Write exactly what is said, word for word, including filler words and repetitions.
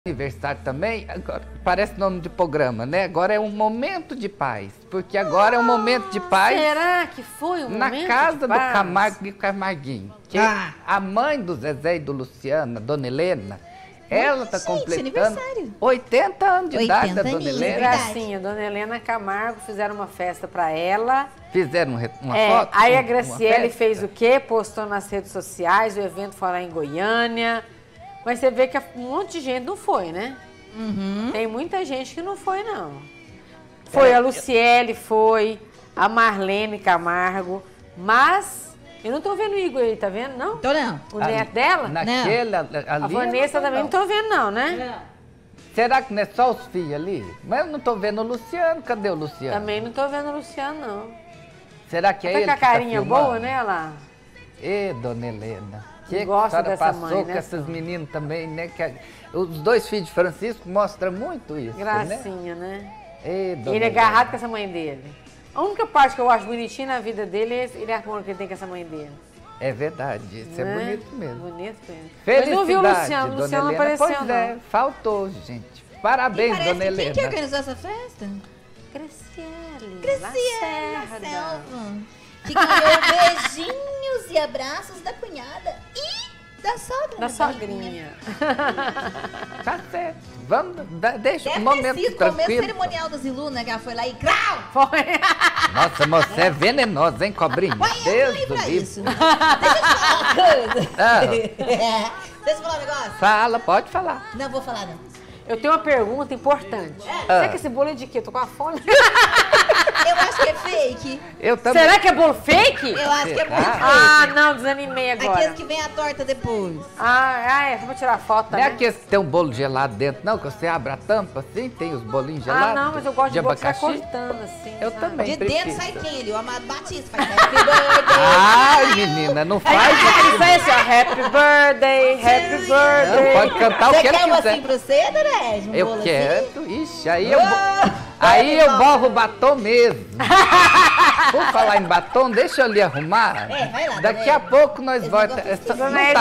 Aniversário também, agora, parece nome de programa, né? Agora é um momento de paz, porque agora ah, é um momento de paz. Será que foi um na momento casa de do paz? Camargo e Camarguinho. Que ah. a mãe do Zezé e do Luciano, a Dona Helena, ela está completando oitenta anos de oitenta idade, a Dona Helena. Gracinha, Dona Helena Camargo, fizeram uma festa para ela. Fizeram uma é, foto? Aí a Graciele fez o quê? Postou nas redes sociais, o evento foi lá em Goiânia. Mas você vê que um monte de gente não foi, né? Uhum. Tem muita gente que não foi, não. Foi a Luciele, foi a Marlene Camargo, mas eu não tô vendo o Igor aí, tá vendo, não? Tô não. O neto dela? Naquele, ali, a Vanessa não também não tô vendo, não, né? É. Será que não é só os filhos ali? Mas eu não tô vendo o Luciano, cadê o Luciano? Também não tô vendo o Luciano, não. Será que é ele com a que carinha tá boa, né, lá? Ê, Dona Helena. Que gosta que a dessa passou mãe, com né, esses meninos também, né? Que a, os dois filhos de Francisco mostram muito isso, Gracinha, né? né? Ei, ele é agarrado com essa mãe dele. A única parte que eu acho bonitinha na vida dele é ele arrumando que ele tem com essa mãe dele. É verdade, isso é, é bonito mesmo. Bonito mesmo. Felicidade, mas não viu o Luciano, o Luciano não apareceu, pois não. É, faltou, gente. Parabéns, e Dona Helena. Quem que organizou essa festa? Graciele. Graciele Lacerda. Que ganhou beijinhos e abraços da cunhada e da sogra. Da sogrinha. Tá certo. Vamos, deixa Deve um momento ter sido tranquilo. começo cerimonial da Zilu, né? Que ela foi lá e grau! Foi. Nossa, mas você é venenosa, hein, cobrinha? Ué, eu tô pra isso. Deixa eu te falar uma coisa. Ah. Deixa eu falar um negócio. Fala, pode falar. Não, vou falar não. Eu tenho uma pergunta importante. É. Será que esse bolo é de quê? Tô com a fome. Eu acho que é fake. Eu também. Será que é bolo fake? Eu acho que é bolo fake. Ah, não, desanimei agora. Aqueles que vem a torta depois. Ah, ah é, só pra tirar foto, Não né? é aqueles que tem um bolo gelado dentro, não? Que você abre a tampa assim, tem os bolinhos gelados. Ah, não, mas eu gosto de, de bolo que vai abacaxi. cortando assim. Eu sabe? também. De prefiro. dentro sai quem ali? O Amado Batista. Faz happy birthday. Ai, menina, não faz Ele isso. sai assim, ó, happy birthday, happy birthday. Não, pode cantar o que Você ele quer um quiser. assim pra você, Dona Edna? Um Eu bolo quero. assim? Ixi, aí eu, aí eu borro o batom mesmo. Por falar em batom, deixa eu lhe arrumar. É, vai lá, Daqui dona a pouco nós Esse voltamos. negócio Essa- Dona não tá